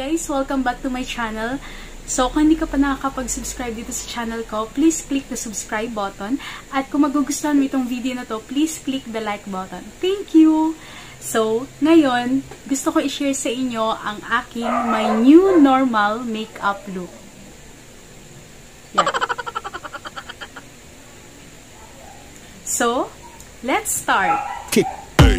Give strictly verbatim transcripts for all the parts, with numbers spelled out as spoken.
guys! Welcome back to my channel. So, kung hindi ka pa nakakapag-subscribe dito sa channel ko, please click the subscribe button. At kung magugustuhan mo itong video na to, please click the like button. Thank you! So, ngayon, gusto ko i-share sa inyo ang aking my new normal makeup look. Yan. So, let's start! Kick.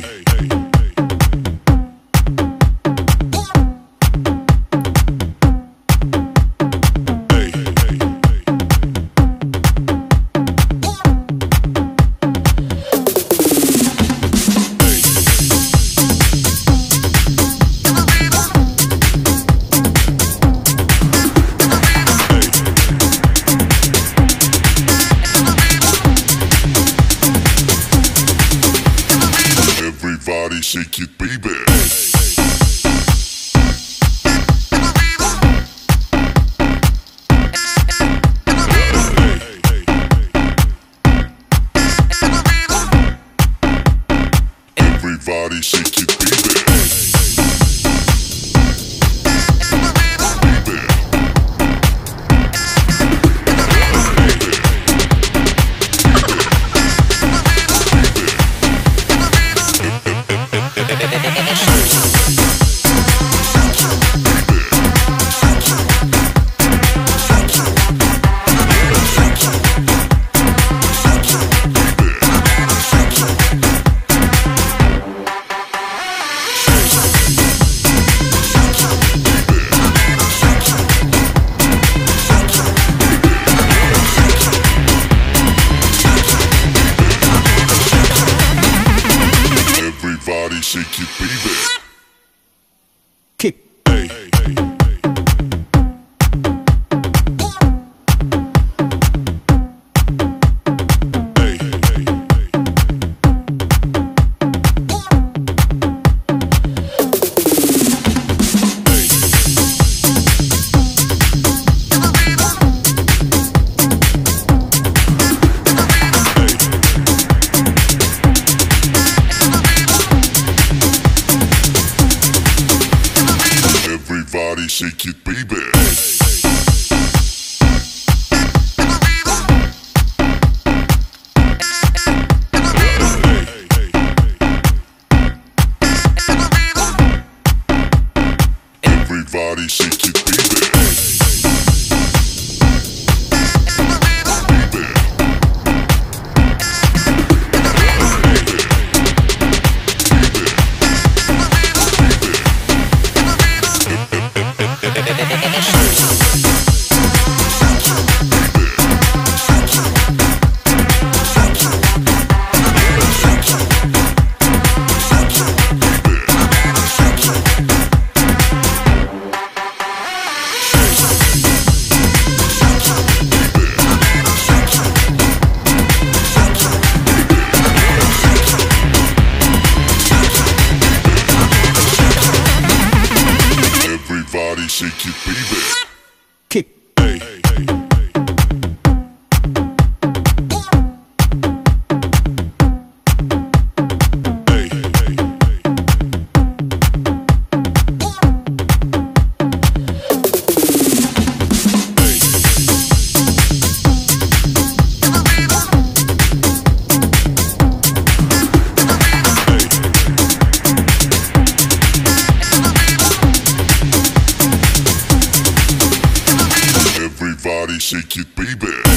Everybody shake it, baby. Everybody shake it, baby. Everybody shake it, baby. Kick. Hey, hey, hey. Everybody shake it, baby. Everybody shake it, baby. Everybody shake it, baby. Kick. Hey, hey, hey. Everybody shake it, baby.